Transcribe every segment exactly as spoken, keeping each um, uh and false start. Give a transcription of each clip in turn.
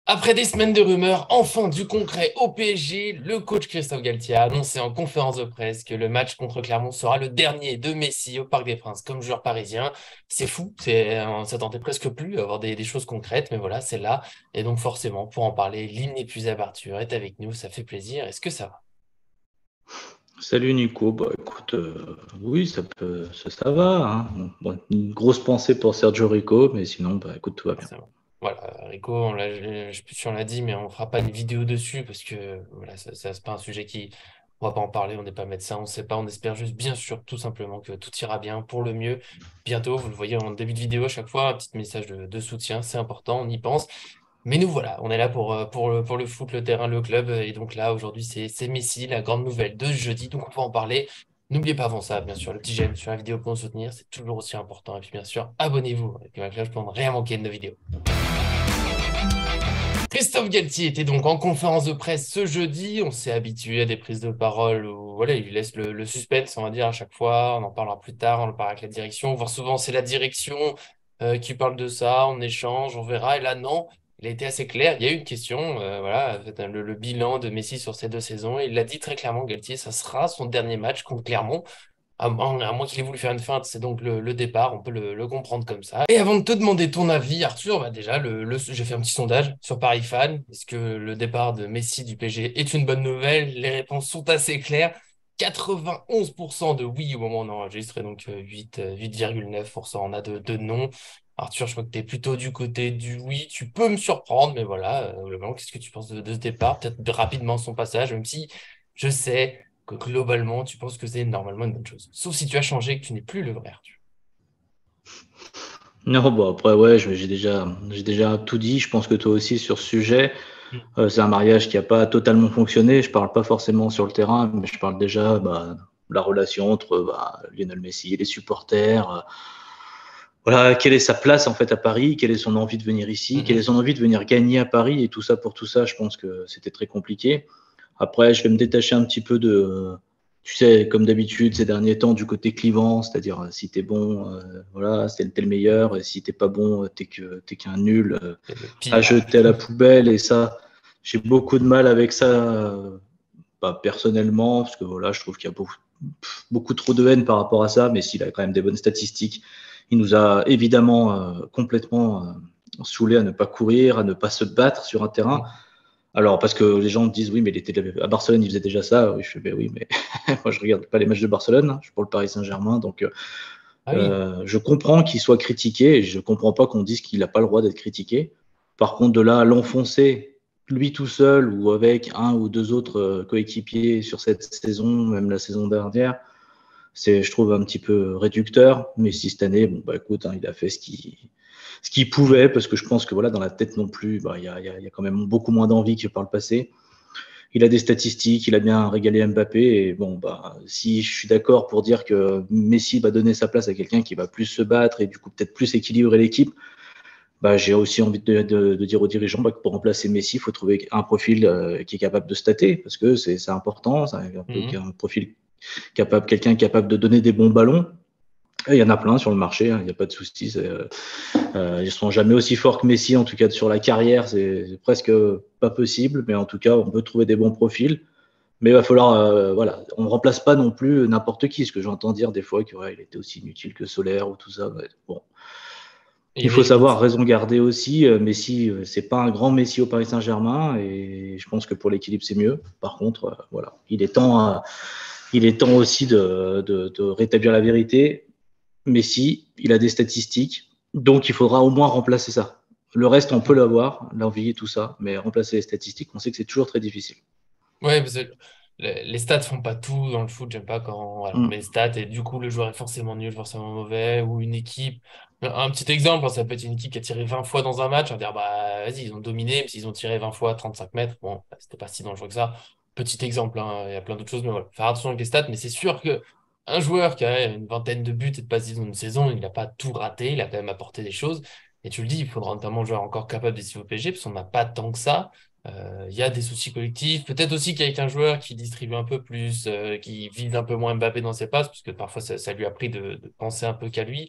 Après des semaines de rumeurs, enfin du concret au P S G, le coach Christophe Galtier a annoncé en conférence de presse que le match contre Clermont sera le dernier de Messi au Parc des Princes comme joueur parisien. C'est fou, c'est, on s'attendait presque plus à avoir des, des choses concrètes, mais voilà, c'est là. Et donc forcément, pour en parler, l'inépuisable Arthur est avec nous, ça fait plaisir. Est-ce que ça va? Salut Nico, bah écoute, euh, oui, ça peut, ça, ça va, hein. Bon, une grosse pensée pour Sergio Rico, mais sinon, bah écoute, tout va bien. Forcément. Voilà, Rico, on l'a, je je sais plus si on l'a dit, mais on fera pas une vidéo dessus parce que voilà, ça, ça c'est pas un sujet qui, on va pas en parler, on n'est pas médecin, on sait pas, on espère juste bien sûr tout simplement que tout ira bien pour le mieux. Bientôt, vous le voyez en début de vidéo à chaque fois, un petit message de, de soutien, c'est important, on y pense. Mais nous voilà, on est là pour, euh, pour le, pour le foot, le terrain, le club, et donc là aujourd'hui c'est c'est Messi, la grande nouvelle de ce jeudi, donc on va en parler. N'oubliez pas avant ça, bien sûr, le petit j'aime sur la vidéo pour nous soutenir, c'est toujours aussi important. Et puis bien sûr, abonnez-vous avec la cloche pour ne rien manquer de nos vidéos. Christophe Galtier était donc en conférence de presse ce jeudi. On s'est habitué à des prises de parole où voilà, il laisse le, le suspense, on va dire, à chaque fois. On en parlera plus tard, on en parlera avec la direction. Voire souvent, c'est la direction euh, qui parle de ça, on échange, on verra. Et là, non, il a été assez clair. Il y a eu une question, euh, voilà, fait, le, le bilan de Messi sur ces deux saisons. Et il l'a dit très clairement, Galtier, ça sera son dernier match contre Clermont. À moins, à moins qu'il ait voulu faire une feinte, c'est donc le, le départ, on peut le, le comprendre comme ça. Et avant de te demander ton avis, Arthur, bah déjà, le, le- j'ai fait un petit sondage sur Paris Fan. Est-ce que le départ de Messi du P S G est une bonne nouvelle? Les réponses sont assez claires. quatre-vingt-onze pour cent de oui au moment où on enregistre, et donc euh, huit, euh, huit virgule neuf pour cent on a de, de non. Arthur, je crois que tu es plutôt du côté du oui. Tu peux me surprendre, mais voilà, euh, globalement, qu'est-ce que tu penses de, de ce départ? Peut-être de- rapidement son passage, même si je sais que globalement, tu penses que c'est normalement une bonne chose. Sauf si tu as changé et que tu n'es plus le vrai Arthur. Non, bon après, ouais, je- j'ai déjà, j'ai déjà tout dit. Je pense que toi aussi sur ce sujet. Mm. Euh, c'est un mariage qui n'a pas totalement fonctionné. Je parle pas forcément sur le terrain, mais je parle déjà bah, de la relation entre bah, Lionel Messi et les supporters. Euh, voilà, quelle est sa place en fait à Paris, quelle est son envie de venir ici, quelle est Mhm. son envie de venir gagner à Paris et tout ça pour tout ça, je pense que c'était très compliqué. Après, je vais me détacher un petit peu de, tu sais, comme d'habitude ces derniers temps, du côté clivant, c'est-à-dire euh, si t'es bon, euh, voilà, c'est t'es le meilleur, et si t'es pas bon, euh, t'es que t'es qu'un nul euh, C'est le à pire. jeter à la poubelle. Et ça, j'ai beaucoup de mal avec ça, euh, pas personnellement, parce que voilà, je trouve qu'il y a beaucoup, beaucoup trop de haine par rapport à ça, mais s'il a quand même des bonnes statistiques, il nous a évidemment euh, complètement euh, saoulé à ne pas courir, à ne pas se battre sur un terrain. Mm. Alors, parce que les gens disent, oui, mais il était à Barcelone, il faisait déjà ça. Oui, je fais, ben oui, mais moi, je regarde pas les matchs de Barcelone, hein. Je suis pour le Paris Saint-Germain. Donc, Ah oui. euh, je comprends qu'il soit critiqué et je comprends pas qu'on dise qu'il n'a pas le droit d'être critiqué. Par contre, de là à l'enfoncer, lui tout seul ou avec un ou deux autres euh, coéquipiers sur cette saison, même la saison dernière, c'est, je trouve, un petit peu réducteur. Mais si cette année, bon, bah, écoute, hein, il a fait ce qu'il ce qu'il Mm. pouvait, parce que je pense que voilà, dans la tête non plus, bah, il y, a, y, a, y a quand même beaucoup moins d'envie que par le passé. Il a des statistiques, il a bien régalé Mbappé. Et bon, bah, si je suis d'accord pour dire que Messi va donner sa place à quelqu'un qui va plus se battre et du coup peut-être plus équilibrer l'équipe, bah, j'ai aussi envie de, de, de dire aux dirigeants bah, que pour remplacer Messi, il faut trouver un profil euh, qui est capable de stater, parce que c'est important, c'est un, peu, Mhm. un profil capable, quelqu'un capable de donner des bons ballons. Et il y en a plein sur le marché, hein, il n'y a pas de souci. Euh, euh, ils ne seront jamais aussi forts que Messi, en tout cas sur la carrière, c'est presque pas possible, mais en tout cas, on peut trouver des bons profils. Mais il va falloir, euh, voilà, on ne remplace pas non plus n'importe qui, ce que j'entends dire des fois, qu'il ouais, était aussi inutile que Solaire ou tout ça. Ouais, bon. Il y Il a des faut savoir limites. raison garder aussi. Euh, Messi, euh, c'est pas un grand Messi au Paris Saint-Germain et je pense que pour l'équilibre, c'est mieux. Par contre, euh, voilà, il est temps, euh, il est temps aussi de, de, de rétablir la vérité. Messi, il a des statistiques, donc il faudra au moins remplacer ça. Le reste, on peut Mm. l'avoir, l'envie et tout ça, mais remplacer les statistiques, on sait que c'est toujours très difficile. Ouais, parce que le- les stats font pas tout dans le foot. J'aime pas quand voilà, on met les Mm. stats et du coup le joueur est forcément nul, forcément mauvais, ou une équipe. Un un petit exemple, hein, ça peut être une équipe qui a tiré vingt fois dans un match. On va dire, bah vas-y, ils ont dominé, mais s'ils ont tiré vingt fois trente-cinq mètres, bon, bah, c'était pas si dangereux que ça. Petit exemple, hein, il y a plein d'autres choses, mais voilà, faire attention avec les stats, mais c'est sûr que un joueur qui a une vingtaine de buts et de passes dans une saison, il n'a pas tout raté, il a quand même apporté des choses. Et tu le dis, il faudra notamment un joueur encore capable d'essayer au P S G, parce qu'on n'a pas tant que ça. Euh, Il y a des soucis collectifs. Peut-être aussi qu'avec un joueur qui distribue un peu plus, euh, qui vide un peu moins Mbappé dans ses passes, parce que parfois ça, ça lui a pris de, de penser un peu qu'à lui.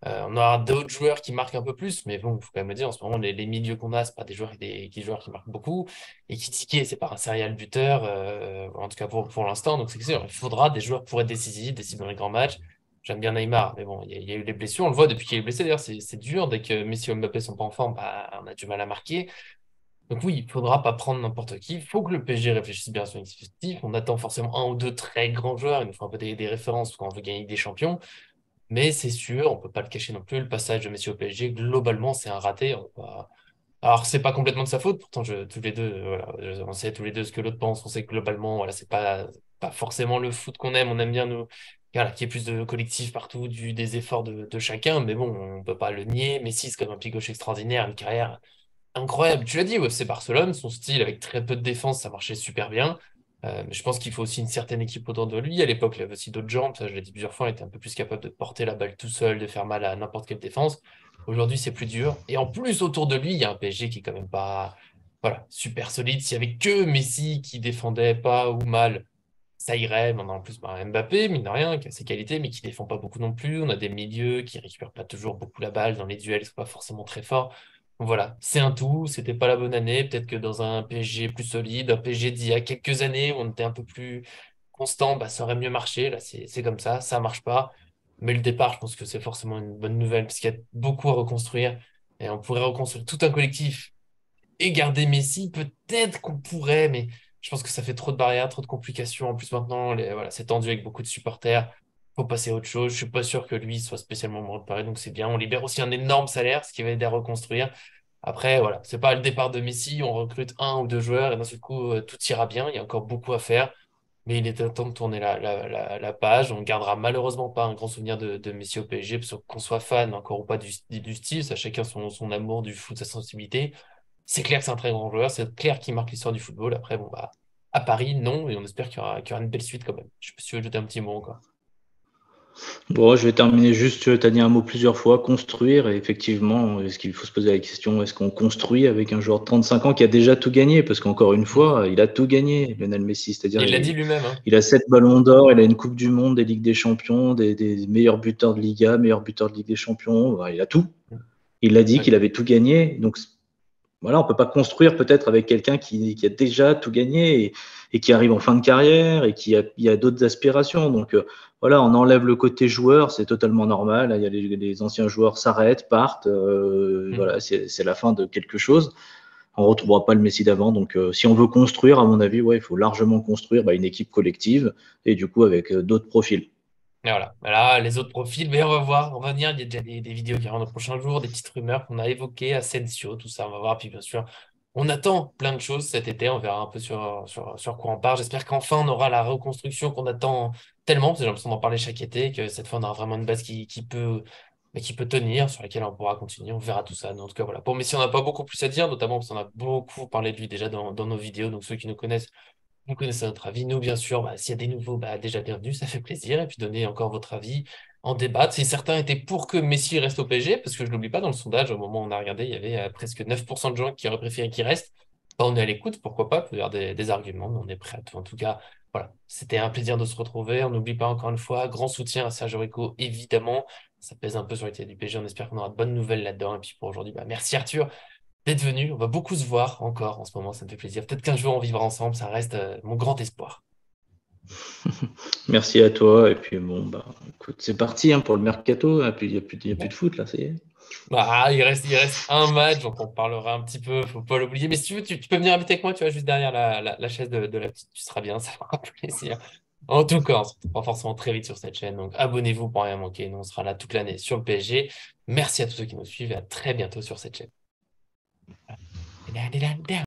Euh, on aura d'autres joueurs qui marquent un peu plus, mais bon, il faut quand même le dire, en ce moment, les, les milieux qu'on a, c'est pas des joueurs, des, des joueurs qui marquent beaucoup. Et Kitike, c'est pas un serial buteur, euh, en tout cas pour, pour l'instant. Donc c'est sûr, il faudra des joueurs pour être décisifs, décisifs dans les grands matchs. J'aime bien Neymar, mais bon, il y, a il y a eu les blessures, on le voit depuis qu'il est blessé. D'ailleurs, c'est c'est dur. Dès que Messi ou Mbappé sont pas en forme, bah, on a du mal à marquer. Donc oui, il faudra pas prendre n'importe qui. Il faut que le P S G réfléchisse bien à son effectif. On attend forcément un ou deux très grands joueurs. Il nous faut un peu des, des références quand on veut gagner des champions. Mais c'est sûr, on peut pas le cacher non plus, le passage de Messi au P S G, globalement, c'est un raté. On va- Alors, c'est pas complètement de sa faute, pourtant, je, tous les deux, euh, voilà, je- on sait tous les deux ce que l'autre pense, on sait que globalement, voilà, c'est pas, pas forcément le foot qu'on aime, on aime bien nous, voilà, qu'il y ait plus de collectif partout, du, des efforts de, de chacun, mais bon, on peut pas le nier. Messi, c'est comme un pied gauche extraordinaire, une carrière incroyable. Tu l'as dit, au F C Barcelone, son style avec très peu de défense, ça marchait super bien. Euh, mais je pense qu'il faut aussi une certaine équipe autour de lui. À l'époque, il avait aussi d'autres jambes, ça je l'ai dit plusieurs fois, il était un peu plus capable de porter la balle tout seul, de faire mal à n'importe quelle défense. Aujourd'hui, c'est plus dur. Et en plus, autour de lui, il y a un P S G qui est quand même pas, voilà, super solide. S'il y avait que Messi qui défendait pas ou mal, ça irait. On a en plus bah, Mbappé, mine de rien, qui a ses qualités, mais qui défend pas beaucoup non plus. On a des milieux qui récupèrent pas toujours beaucoup la balle dans les duels, c'est pas forcément très fort. Donc voilà, c'est un tout. C'était pas la bonne année. Peut-être que dans un P S G plus solide, un P S G d'il y a quelques années où on était un peu plus constant, bah, ça aurait mieux marché. Là, c'est c'est comme ça, ça marche pas. Mais le départ, je pense que c'est forcément une bonne nouvelle parce qu'il y a beaucoup à reconstruire. Et on pourrait reconstruire tout un collectif et garder Messi, peut-être qu'on pourrait, mais je pense que ça fait trop de barrières, trop de complications. En plus, maintenant, les- voilà, c'est tendu avec beaucoup de supporters. Faut passer à autre chose. Je suis pas sûr que lui soit spécialement bon de Paris, donc c'est bien. On libère aussi un énorme salaire, ce qui va aider à reconstruire. Après, voilà, c'est pas le départ de Messi. On recrute un ou deux joueurs et d'un seul coup, euh, tout ira bien. Il y a encore beaucoup à faire. Mais il est temps de tourner la, la, la, la page. On gardera malheureusement pas un grand souvenir de, de Messi au P S G, parce qu'on soit fan encore ou pas du, du style, ça chacun son, son amour du foot, sa sensibilité. C'est clair que c'est un très grand joueur, c'est clair qu'il marque l'histoire du football. Après, bon, bah, à Paris, non, et on espère qu'il y aura, qu'il y aura une belle suite quand même. Je sais pas si tu veux ajouter un petit mot encore. Bon, je vais terminer juste, tu as dit un mot plusieurs fois, construire. Et effectivement, est-ce qu'il faut se poser la question, est-ce qu'on construit avec un joueur de trente-cinq ans qui a déjà tout gagné? Parce qu'encore une Mm. fois, il a tout gagné, Lionel Messi. C'est-à-dire, Il l'a dit il, lui-même, hein. il a sept ballons d'or, il a une Coupe du Monde, des Ligues des Champions, des, des meilleurs buteurs de Liga, meilleurs buteurs de Ligue des Champions. Voilà, il a tout. Mm. Il a dit Ouais. qu'il avait tout gagné. Donc, voilà, on peut pas construire peut-être avec quelqu'un qui, qui a déjà tout gagné et, et qui arrive en fin de carrière et qui a, il y a d'autres aspirations. Donc euh, voilà, on enlève le côté joueur, c'est totalement normal. Il y a les, les anciens joueurs s'arrêtent, partent. Euh, Mm. voilà, c'est c'est la fin de quelque chose. On retrouvera pas le Messi d'avant. Donc euh, si on veut construire, à mon avis, ouais, il faut largement construire bah, une équipe collective et du coup avec euh, d'autres profils. Et voilà. Voilà, les autres profils, mais on va voir, on va venir. Il y a déjà des, des vidéos qui arrivent dans les prochains jours, des petites rumeurs qu'on a évoquées, Asensio, tout ça, on va voir. Puis bien sûr, on attend plein de choses cet été, on verra un peu sur, sur, sur quoi on part. J'espère qu'enfin on aura la reconstruction qu'on attend tellement, parce que j'ai l'impression d'en parler chaque été, que cette fois on aura vraiment une base qui, qui peut, mais qui peut tenir, sur laquelle on pourra continuer, on verra tout ça. Mais en tout cas, voilà. Pour Messi, on n'a pas beaucoup plus à dire, notamment parce qu'on a beaucoup parlé de lui déjà dans, dans nos vidéos, donc ceux qui nous connaissent vous connaissez notre avis. Nous, bien sûr, bah, s'il y a des nouveaux, bah, déjà bienvenue, ça fait plaisir. Et puis donnez encore votre avis, en débattre. Si certains étaient pour que Messi reste au P S G, parce que je l'oublie pas, dans le sondage, au moment où on a regardé, il y avait euh, presque neuf pour cent de gens qui auraient préféré qu'il reste. Bah, on est à l'écoute, pourquoi pas, il peut y avoir des, des arguments, mais on est prêt à tout. En tout cas, voilà, c'était un plaisir de se retrouver. On n'oublie pas encore une fois, grand soutien à Sergio Rico, évidemment. Ça pèse un peu sur les têtes du P S G. On espère qu'on aura de bonnes nouvelles là-dedans. Et puis pour aujourd'hui, bah, merci Arthur d'être venu. On va beaucoup se voir encore en ce moment, ça me fait plaisir. Peut-être qu'un jour on vivra ensemble, ça reste euh, mon grand espoir. Merci à toi. Et puis bon, bah, écoute, c'est parti hein, pour le mercato. Et puis il n'y a, plus de- il y a plus de Bon. foot là, ça y est. Bah, il reste, il reste un match, donc on parlera un petit peu, faut pas l'oublier. Mais si tu veux, tu, tu peux venir habiter avec moi, tu vois, juste derrière la, la, la chaise de, de la petite, tu seras bien, ça fera plaisir. En tout cas, on se retrouvera forcément très vite sur cette chaîne, donc abonnez-vous pour rien manquer. Nous, on sera là toute l'année sur le P S G. Merci à tous ceux qui nous suivent et à très bientôt sur cette chaîne.